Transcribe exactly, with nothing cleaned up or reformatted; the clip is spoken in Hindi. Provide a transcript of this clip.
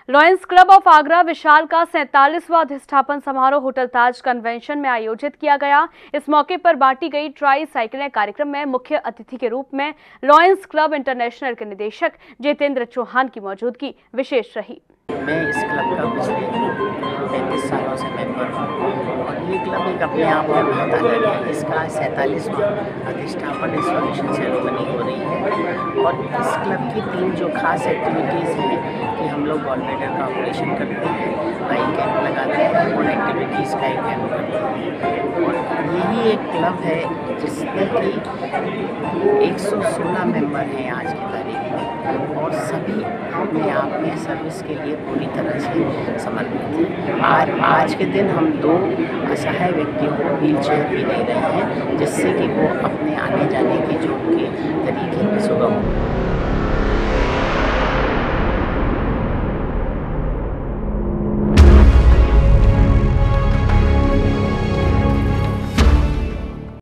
Lions club of Agra Vishal का सैंतालीसवां अधिष्ठापन समारोह होटल ताज कन्वेंशन में आयोजित किया गया। इस मौके पर बांटी गई ट्राई साइकिलें कार्यक्रम में मुख्य अतिथि के रूप में लॉयंस क्लब इंटरनेशनल के निदेशक जितेंद्र चौहान की मौजूदगी विशेष रही। मैं इस क्लब का पिछले पैंतीस सालों से मेंबर हूँ और ये क्लब एक अपने आप में बहुत अलग है। इसका सैंतालीसवां अधिष्ठापन इंस्टॉलेशन सेरेमनी हो रही है और इस क्लब की तीन जो खास एक्टिविटीज़ हैं कि हम लोग बॉल बेटर का ऑपरेशन करते हैं, आई कैंप लगाते हैं और एक्टिविटीज़ का एक कैंप करते हैं। और यही एक क्लब है जिसमें कि एक सौ सोलह मेंबर हैं आज की तारीख में और सभी अपने आप में सर्विस के लिए पूरी तरह से समर्पित हैं। आज आज के दिन हम दो असहाय व्यक्तियों को व्हील चेयर भी दे रहे हैं जिससे कि वो अपने आने जाने के जो उनके तरीके में सुगम हो।